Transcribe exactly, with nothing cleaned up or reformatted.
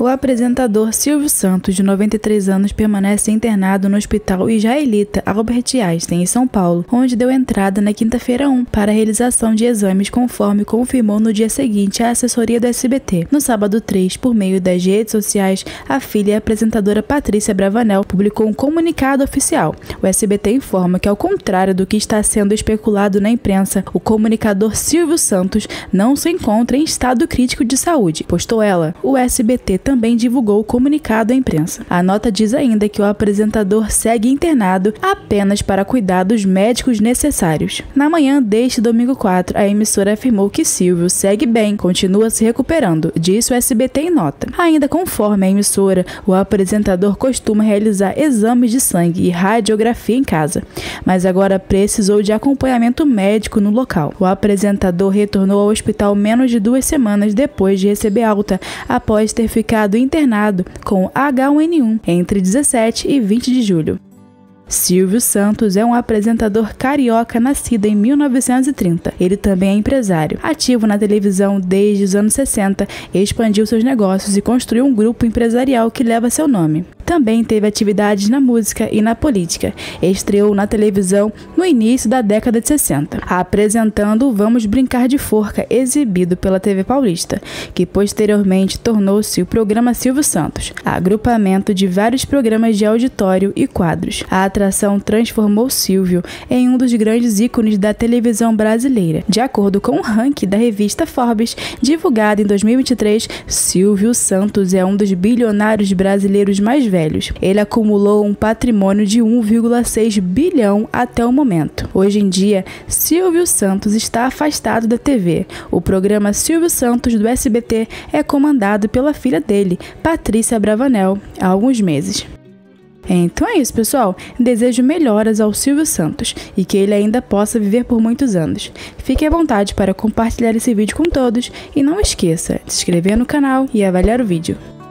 O apresentador Silvio Santos, de noventa e três anos, permanece internado no Hospital Israelita Albert Einstein, em São Paulo, onde deu entrada na quinta-feira um para a realização de exames, conforme confirmou no dia seguinte a assessoria do S B T. No sábado três, por meio das redes sociais, a filha e a apresentadora Patrícia Bravanel publicou um comunicado oficial. O S B T informa que, ao contrário do que está sendo especulado na imprensa, o comunicador Silvio Santos não se encontra em estado crítico de saúde, postou ela. O S B T também divulgou o comunicado à imprensa. A nota diz ainda que o apresentador segue internado apenas para cuidados médicos necessários. Na manhã deste domingo quatro, a emissora afirmou que Silvio segue bem, continua se recuperando, disse o S B T em nota. Ainda conforme a emissora, o apresentador costuma realizar exames de sangue e radiografia em casa, mas agora precisou de acompanhamento médico no local. O apresentador retornou ao hospital menos de duas semanas depois de receber alta, após ter ficado internado com H um N um entre dezessete e vinte de julho. Silvio Santos é um apresentador carioca nascido em mil novecentos e trinta. Ele também é empresário. Ativo na televisão desde os anos sessenta, expandiu seus negócios e construiu um grupo empresarial que leva seu nome. Também teve atividades na música e na política. Estreou na televisão no início da década de sessenta, apresentando o Vamos Brincar de Forca, exibido pela T V Paulista, que posteriormente tornou-se o programa Silvio Santos, agrupamento de vários programas de auditório e quadros. A atração transformou Silvio em um dos grandes ícones da televisão brasileira. De acordo com o ranking da revista Forbes, divulgado em dois mil e vinte e três, Silvio Santos é um dos bilionários brasileiros mais velhos. Ele acumulou um patrimônio de um vírgula seis bilhão até o momento. Hoje em dia, Silvio Santos está afastado da T V. O programa Silvio Santos do S B T é comandado pela filha dele, Patrícia Bravanel, há alguns meses. Então é isso, pessoal. Desejo melhoras ao Silvio Santos e que ele ainda possa viver por muitos anos. Fique à vontade para compartilhar esse vídeo com todos e não esqueça de se inscrever no canal e avaliar o vídeo.